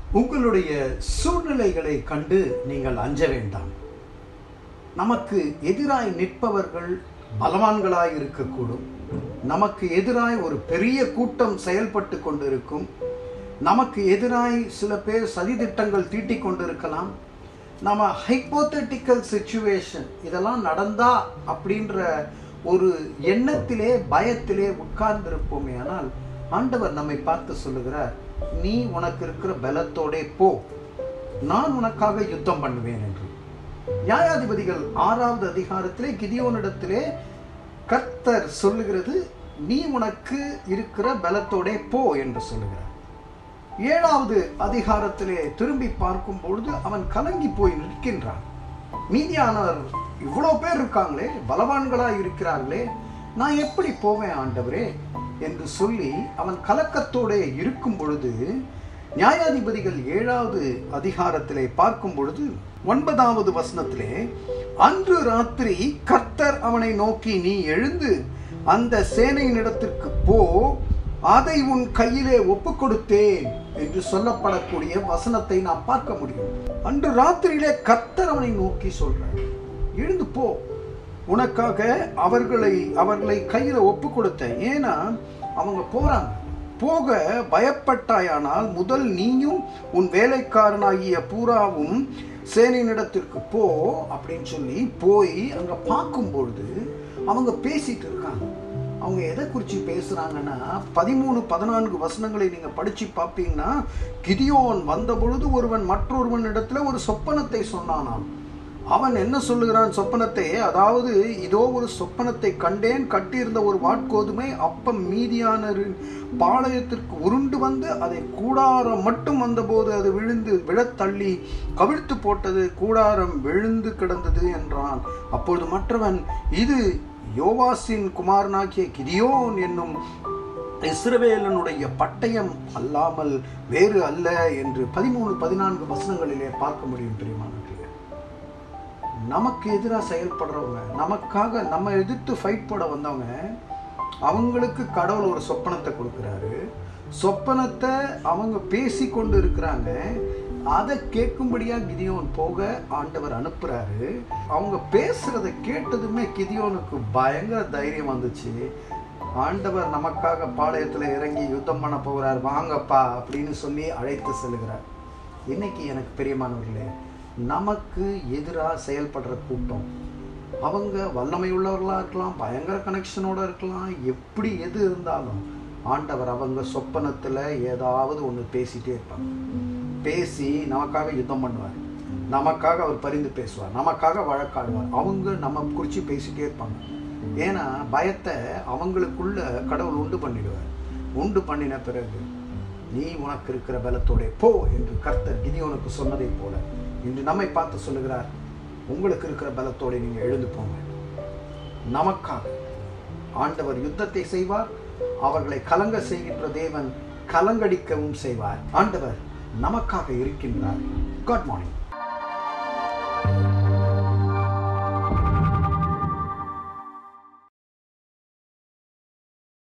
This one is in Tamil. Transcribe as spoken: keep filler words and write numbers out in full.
உங்களுடைய சூழ்நிலைகளை கண்டு நீங்கள் அஞ்ச வேண்டாம். நமக்கு எதிராய் நிற்பவர்கள் பலவான்களாய் இருக்கக்கூடும். நமக்கு எதிராய் ஒரு பெரிய கூட்டம் செயல்பட்டு கொண்டிருக்கும். நமக்கு எதிராய் சில பேர் சதித்திட்டங்கள் தீட்டிக் கொண்டிருக்கலாம். நம்ம ஹைப்போதெட்டிக்கல் சிச்சுவேஷன் இதெல்லாம் நடந்தா அப்படின்ற ஒரு எண்ணத்திலே பயத்திலே உட்கார்ந்திருப்போமே. ஆனால் ஆண்டவர் நம்மை பார்த்து சொல்லுகிறார், நீ உனக்கு இருக்கிற பலத்தோடே போ, நான் உனக்காக யுத்தம் பண்ணுவேன் என்று. நியாயாதிபதிகள் ஆறாவது அதிகாரத்திலே கிதியோனிடத்திலே கர்த்தர் சொல்லுகிறது, நீ உனக்கு இருக்கிற பலத்தோடே போ என்று சொல்லுகிறார். ஏழாவது அதிகாரத்திலே திரும்பி பார்க்கும் பொழுது அவன் கலங்கி போய் நிற்கின்றான். மீதியானவர் இவ்வளோ பேர் இருக்காங்களே, பலவான்களா இருக்கிறார்களே, நான் எப்படி போவேன் ஆண்டவரே என்று சொல்லி அவன் கலக்கத்தோட இருக்கும் பொழுது நியாயாதிபதிகள் ஏழாவது அதிகாரத்திலே பார்க்கும் பொழுது ஒன்பதாவது வசனத்திலே, அன்று ராத்திரி கர்த்தர் அவனை நோக்கி, நீ எழுந்து அந்த சேனையினிடத்திற்கு போ, அதை உன் கையிலே ஒப்பு கொடுத்தேன் என்று சொல்லப்படக்கூடிய வசனத்தை நாம் பார்க்க முடியும். அன்று ராத்திரியிலே கர்த்தர் அவனை நோக்கி சொல்றார், எழுந்து போ, உனக்காக அவர்களை அவர்களை கையில ஒப்பு கொடுத்தேன். ஏன்னா அவங்க போறாங்க. போக பயப்பட்டாயானால் முதல் நீயும் உன் வேலைக்காரனாகிய பூராவும் சேனையினிடத்திற்கு போ அப்படின்னு சொல்லி போய் அங்க பார்க்கும் பொழுது அவங்க பேசிட்டு இருக்காங்க. அவங்க எதை குறித்து பேசுறாங்கன்னா, பதிமூணு பதினான்கு வசனங்களை நீங்க படிச்சு பார்ப்பீங்கன்னா, கிதியோன் வந்த பொழுது ஒருவன் மற்றொருவன் இடத்துல ஒரு சொப்பனத்தை சொன்னானாம். அவன் என்ன சொல்லுகிறான் சொப்பனத்தை, அதாவது இதோ ஒரு சொப்பனத்தை கண்டேன், கட்டியிருந்த ஒரு வாட்கோதுமை அப்பம் மீதியானரின் பாளையத்திற்கு உருண்டு வந்து அதை கூடாரம் மட்டும் வந்தபோது அது விழுந்து விழத்தள்ளி கவிழ்த்து போட்டது, கூடாரம் விழுந்து கிடந்தது என்றான். அப்பொழுது மற்றவன், இது யோவாசின் குமாரனாகிய கிதியோன் என்னும் இஸ்ரவேலனுடைய பட்டயம் அல்லாமல் வேறு அல்ல என்று பதிமூணு பதினான்கு வசனங்களிலே பார்க்க முடியும். பிரியமானவர்களே, நமக்கு எதிராக செயல்படுறவங்க, நமக்காக நம்ம எதிர்த்து ஃபைட் போட வந்தவங்க, அவங்களுக்கு கடவுள் ஒரு சொப்பனத்தை கொடுக்குறாரு. சொப்பனத்தை அவங்க பேசி கொண்டு இருக்கிறாங்க. அதை கேட்கும்படியா கிதியோன் போக ஆண்டவர் அனுப்புறாரு. அவங்க பேசுறதை கேட்டதுமே கிதியோனுக்கு பயங்கர தைரியம் வந்துச்சு. ஆண்டவர் நமக்காக பாளையத்துல இறங்கி யுத்தம் பண்ண போகிறார், வாங்கப்பா அப்படின்னு சொல்லி அழைத்து செல்கிறார். இன்னைக்கு எனக்கு பிரியமானவர்களே, நமக்கு எதிராக செயல்படுற கூட்டம், அவங்க வல்லமை உள்ளவர்களாக இருக்கலாம், பயங்கர கனெக்ஷனோட இருக்கலாம், எப்படி எது இருந்தாலும் ஆண்டவர் அவங்க சொப்பனத்தில் ஏதாவது ஒன்று பேசிகிட்டே இருப்பாங்க. பேசி நமக்காக யுத்தம் பண்ணுவார், நமக்காக அவர் பரிந்து பேசுவார், நமக்காக வழக்காடுவார். அவங்க நம்ம குறித்து பேசிகிட்டே இருப்பாங்க. ஏன்னா பயத்தை அவங்களுக்குள்ள கடவுள் உண்டு பண்ணிடுவார். உண்டு பண்ணின பிறகு நீ உனக்கு இருக்கிற பலத்தோட போ என்று கர்த்தர் கிதியோனுக்கு சொன்னதை போல இன்று நம்மை பார்த்து சொல்லுகிறார், உங்களுக்கு இருக்கிற பலத்தோடு நீங்கள் எழுந்து போங்க. நமக்காக ஆண்டவர் யுத்தத்தை செய்வார். அவர்களை கலங்க செய்கின்ற தேவன் கலங்கடிக்கவும் செய்வார். ஆண்டவர் நமக்காக இருக்கின்றார். Good morning.